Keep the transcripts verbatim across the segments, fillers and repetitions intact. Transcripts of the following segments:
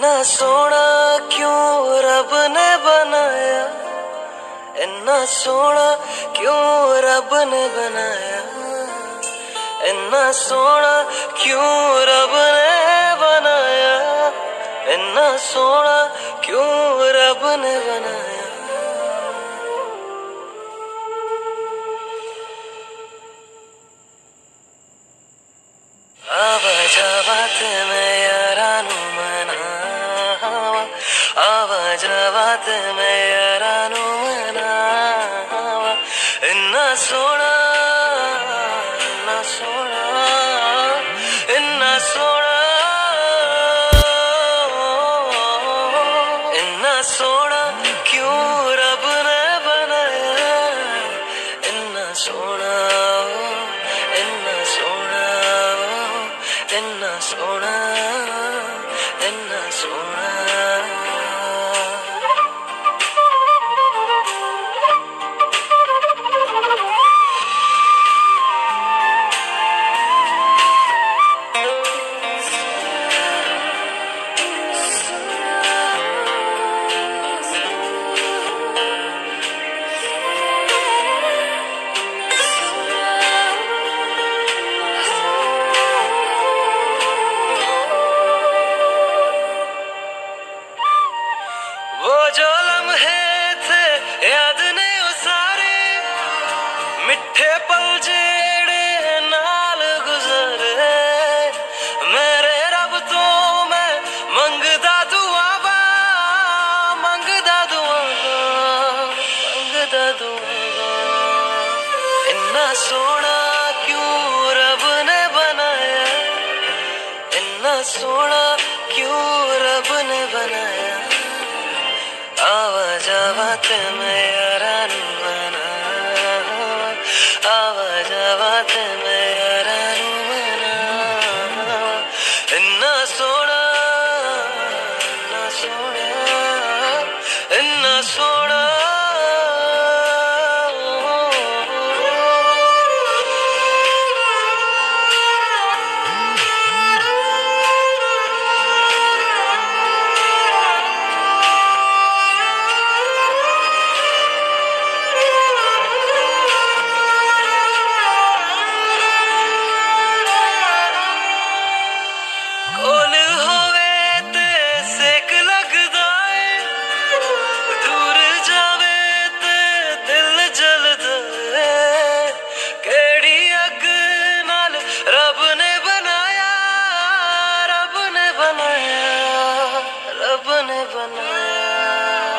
इन्ना सोना क्यों रब ने बनाया, इन्ना सोना क्यों रब ने बनाया, इन्ना सोना क्यों रब ने बनाया, इन्ना सोना क्यों रब ने बनाया। आवा जावा ते मैं यारा नू मनावा, आवा जावा ते मैं यारा नू मनावा। इन्ना सोना इन्ना सोना इन्ना सोना इन्ना सोना क्यों रब ने बनाया, इन्ना सोना इन्ना सोना इन्ना सोना इन्ना सोना। वो जो लम्हे थे याद नहीं वो सारे, मिठे पल जेड़े नाल गुजरे। मेरे रब तो मैं मंगदा दुआवा, मंगदा दुआवा मंगदा दुआवा। इन्ना सोना क्यों रब ने बनाया, इन्ना सोना क्यों रब ने बनाया। आवा जावा ते मैं यारा नू मनावा, आवा जावा ते मैं यारा नू मनावा। इन्ना सोना इन्ना सोना इन्ना सोना। कोल होवे ते सेक लगदा है, दूर जावे ते दिल जलदा है। केड़ी अग नाल रब ने बनाया, रब ने बनाया रब ने बनाया।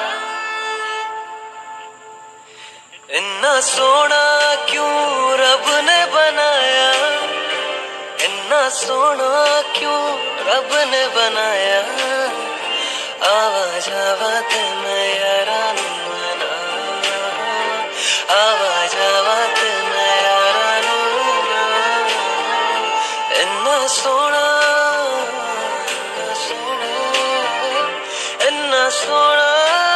इन्ना सोना क्यों रब ने बनाया, इन्ना सोना क्यों रब ने बनाया। आवा जावा ते मैं यारा नू मनावा, आवा जावा ते मैं यारा नू मनावा। इन्ना सोना इन्ना सोना इन्ना सोना।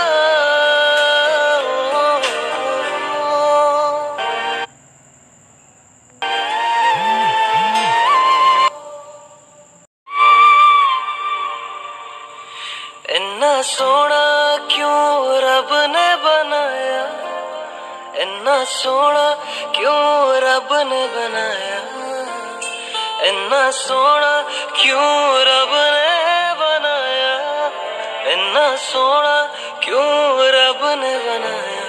इन्ना सोना क्यों रब ने बनाया, इन्ना सोना क्यों रब ने बनाया, इन्ना सोना क्यों रब ने बनाया, इन्ना सोना क्यों रब ने बनाया।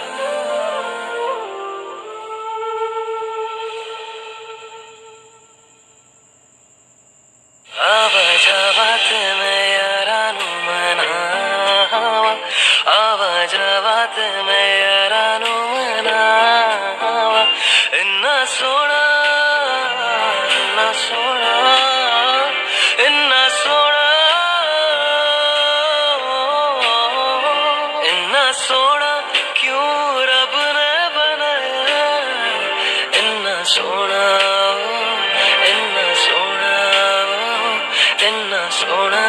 आवा जावा ते मैं यारा नू मनावा, आवा जावा ते मैं यारा नू मनावा। इन्ना सोना इन्ना सोना इन्ना सोना इन्ना सोना क्यों रब ने बनाया, इन्ना सोना इन्ना सोना इन्ना सोना।